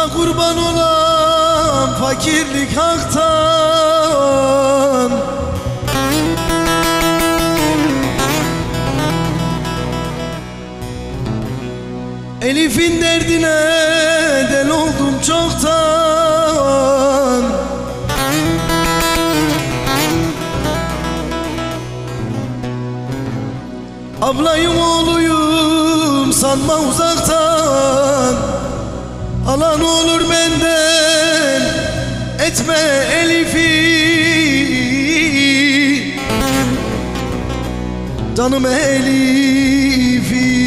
Sana kurban olan fakirlik haktan. Elif'in derdine del oldum çoktan. Ablayım oğluyum sanma uzaktan. Alan olur benden etme Elif'i. Canım Elif'i.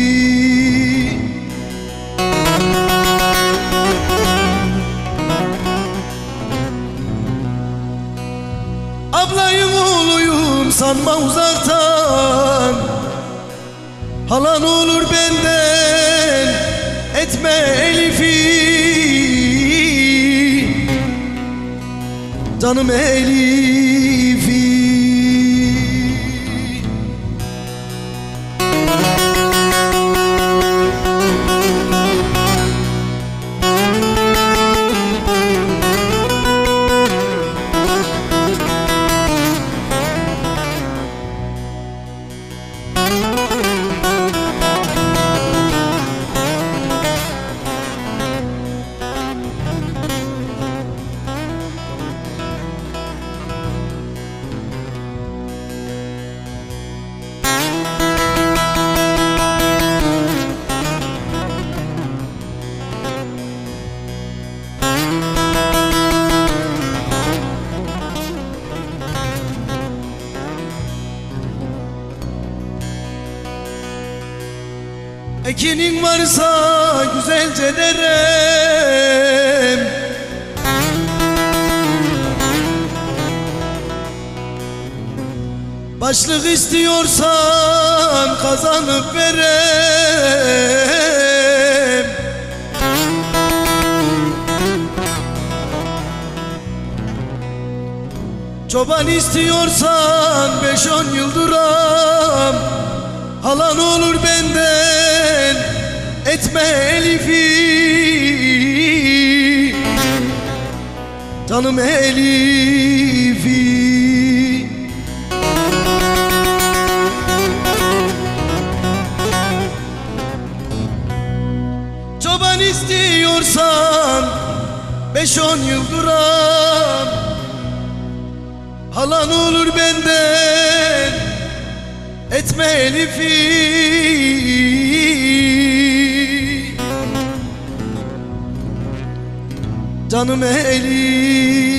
Ablayım oğluyum sanma uzaktan. Halan olur benden etme Elif'i. Canım Elif'i. Ekinin varsa güzelce derem, başlık istiyorsan kazanıp verem. Çoban istiyorsan 5-10 yıl duram. Halan olur benden etme Elif'i. Canım Elif'i. Çoban istiyorsan 5-10 yıl duram. Halan olur benden etme Elif'i. Canım Elif.